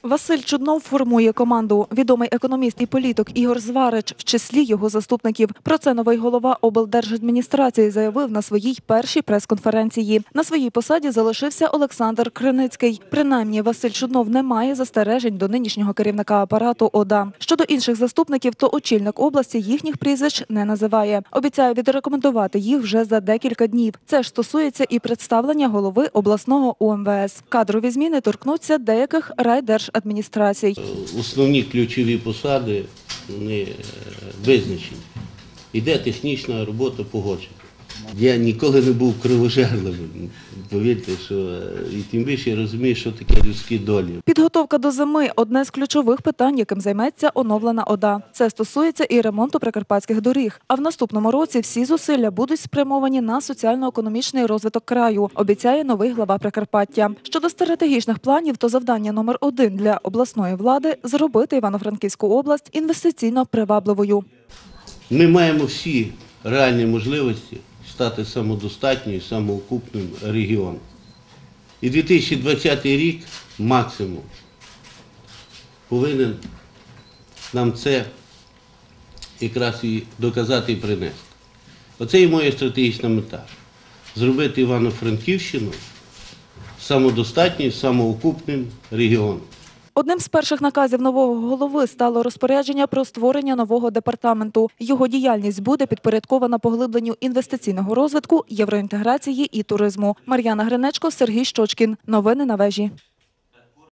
Василь Чуднов формує команду. Відомий економіст і політик Ігор Зварич в числі його заступників. Про це новий голова облдержадміністрації заявив на своїй першій прес-конференції. На своїй посаді залишився Олександр Криницький. Принаймні, Василь Чуднов не має застережень до нинішнього керівника апарату ОДА. Щодо інших заступників, то очільник області їхніх прізвищ не називає. Обіцяє відрекомендувати їх вже за декілька днів. Це ж стосується і представлення голови обласного УМВС. Кадрові зміни торкнуться деяких райдержадміністрацій. Основні ключові посади вони визначені. Йде технічна робота погодження. Я ніколи не був кровожерливим, повірте, що і тим більше я розумію, що таке людські долі. Підготовка до зими – одне з ключових питань, яким займеться оновлена ОДА. Це стосується і ремонту прикарпатських доріг. А в наступному році всі зусилля будуть спрямовані на соціально-економічний розвиток краю, обіцяє новий глава Прикарпаття. Щодо стратегічних планів, то завдання номер 1 для обласної влади – зробити Івано-Франківську область інвестиційно привабливою. Ми маємо всі реальні можливості стати самодостатньою, самоокупним регіоном. І 2020 рік максимум повинен нам це якраз і доказати і принести. Оце і моя стратегічна мета – зробити Івано-Франківщину самодостатньою, самоокупним регіоном. Одним з перших наказів нового голови стало розпорядження про створення нового департаменту. Його діяльність буде підпорядкована поглибленню інвестиційного розвитку, євроінтеграції і туризму. Мар'яна Гринечко, Сергій Щочкін. Новини на вежі.